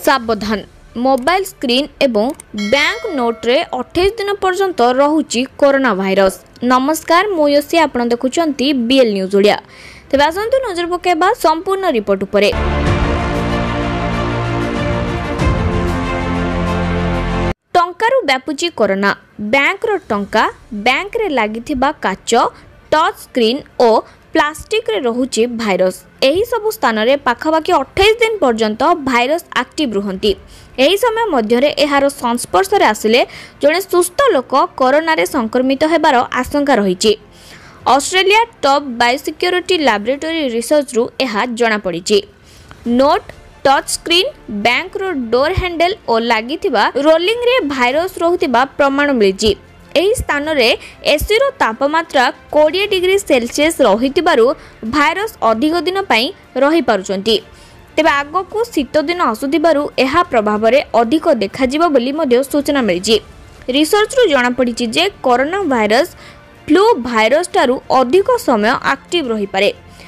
सावधान mobile screen एवं bank note रे 28 दिन पर्यंत रहुची कोरोना भाइरस। नमस्कार मुयसी आपण देखुचंती बीएल न्यूज ओडिया। तेबे आसंतु नजर पकेबा संपूर्ण रिपोर्ट उपरे। टंकारु व्यापुची कोरोना। बैंक रो टंका, बैंक रे लागिथिबा काच, टच स्क्रीन और प्लास्टिक रे रहुची भाइरस। एही सब स्थान रे पाखापाखि 28 दिन पर्यंत भाइरस एक्टिव रुहंती। एही समय मध्य रे एहार संस्पर्श रे आसिले जणे सुस्थ लोक कोरोना रे संक्रमित हेबार आशंका रहिछि। Australia top biosecurity laboratory research रु एहा जणा पड़िछि। नोट, टच स्क्रीन, बैंक रो डोर हैंडल और लागिथिबा रोलिंग रे भाइरस रहुतिबा प्रमाण मिलिछि। एही स्थान रे एसी रो तापमात्रा 20 डिग्री सेल्सियस रहितिबारु भाइरस अधिक दिन पई रहि पारुचंती। तेबे आगो को शीत दिन आसुथिबारु एहा प्रभाव रे अधिक देखा जिवो बोली मध्ये सूचना मिलिछि। रिसर्च रु जणा पड़िछि जे कोरोना भाइरस फ्लू भाइरस टारु अधिक समय एक्टिव रहि पारे,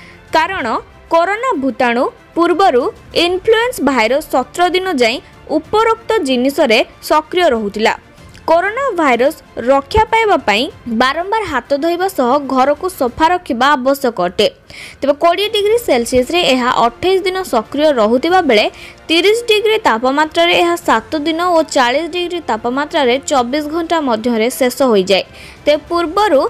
कारण कोरोना भूताणु पूर्वरु इन्फ्लुएंस भाइरस 17 दिन जाई उपरोक्त जिनिस रे सक्रिय रहुतिला। कोरोना भाइरस रक्षा पाइबा पई बारंबार हाथ धोइबा सह घर को सफा रखिबा आवश्यक अटे। तेबे 20 डिग्री सेल्सियस रे एहा 28 दिन सक्रिय रहुतिबा बेले 30 डिग्री तापमात्रा रे एहा 7 दिन और 40 डिग्री तापमात्रा रे 24 घंटा मध्य रे शेष होई जाय। ते पूर्वरु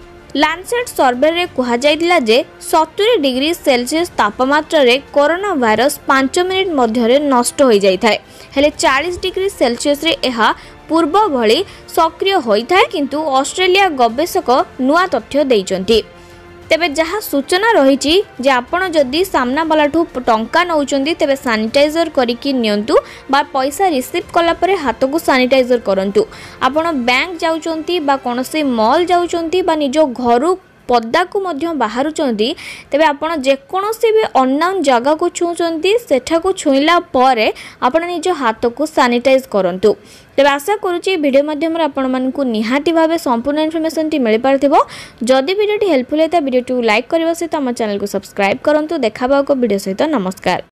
लांसेट सर्वे रे कहा जायतिला जे 70 डिग्री सेल्सियस तापमात्रा रे कोरोना भाइरस 5 मिनिट मध्य रे नष्ट होई जाय थाए। हेले 40 डिग्री सेल्सियस रे एहा पूर्व भली सक्रिय होई थाए, किंतु ऑस्ट्रेलिया गवेषक नुआ तथ्य दैचंती। तेबे जहा सूचना रहिछि जे आपण जदी सामना वालाठू टंका नउचंती तेबे सैनिटाइजर करिकि नियंतु बा पैसा रिसीव कला परे हाथ को सैनिटाइजर करंतु। आपण बैंक जाउचंती बा कोनोसी मॉल जाउचंती बा निजो घरु पद्दा को मध्य बाहरुचंती तेबे आपण जे कोनोसी भी अननोन जगह को छुचंती सेठा को छुइला परे आपण निजो हाथ को सैनिटाइज करंतु। तेबे आशा करूची वीडियो माध्यम रे आपण मानकु निहाती भाबे संपूर्ण इन्फॉर्मेशन टी मिल पारथिबो। जदी वीडियो टी हेल्पफुल हेता वीडियो टी लाइक करबा सहित हम चैनल को सब्सक्राइब करंतु। देखाबा को वीडियो सहित नमस्कार।